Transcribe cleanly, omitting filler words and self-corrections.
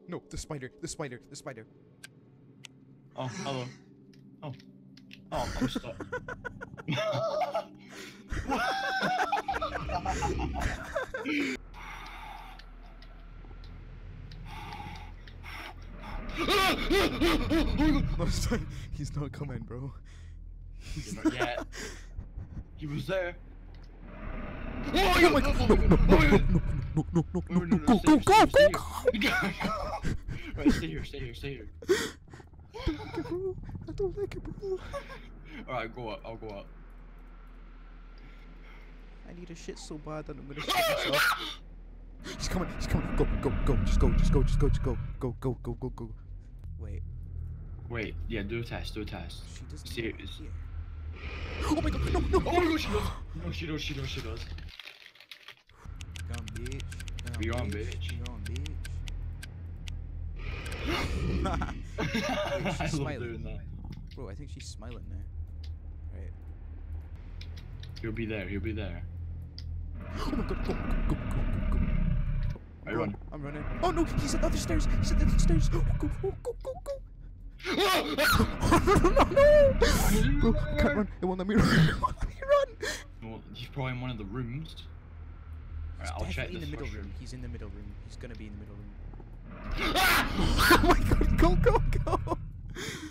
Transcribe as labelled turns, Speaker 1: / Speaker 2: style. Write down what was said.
Speaker 1: No, the spider, the spider, the spider.
Speaker 2: Oh, hello. Oh. Oh, I'm stuck.
Speaker 1: No, sorry. He's not coming, bro. He's
Speaker 2: Not yet. He was there.
Speaker 1: Oh my god! No, no, no, no, no, no, no, no, go, go, go, go!
Speaker 2: Right, stay here, stay here, stay here.
Speaker 1: I don't like it, bro. I don't like it, bro.
Speaker 2: Alright, go up, I'll go up.
Speaker 1: I need a shit so bad that I'm gonna shit myself. He's coming, he's coming. Go, go, go, just go, just go, just go, just go. Go, go, go, go, go. Wait.
Speaker 2: Wait, yeah, do a test, do a test.
Speaker 1: She doesn't
Speaker 2: See it.
Speaker 1: here. Oh my god, no, no!
Speaker 2: Oh my god, she does! No, she does, she does, she does.
Speaker 1: Gone, bitch.
Speaker 2: Be on, bitch.
Speaker 1: Be on, bitch.
Speaker 2: I
Speaker 1: She's
Speaker 2: love
Speaker 1: smiling.
Speaker 2: doing that.
Speaker 1: Bro, I think she's smiling now. Right.
Speaker 2: He'll be there, he'll be there.
Speaker 1: Oh my god, go, go, go, go, go.
Speaker 2: I run.
Speaker 1: I'm running. Oh no, he's at the other stairs. He's at the other stairs. Go, go, go, go, go, go. Oh, no. Bro, I can't run. It won't let me run. It won't let me run.
Speaker 2: Well, he's probably in one of the rooms. Alright, I'll check
Speaker 1: Definitely
Speaker 2: this
Speaker 1: in the middle
Speaker 2: first
Speaker 1: room. He's in the middle room. He's gonna be in the middle room.
Speaker 2: room.
Speaker 1: Oh my god, go, go, go.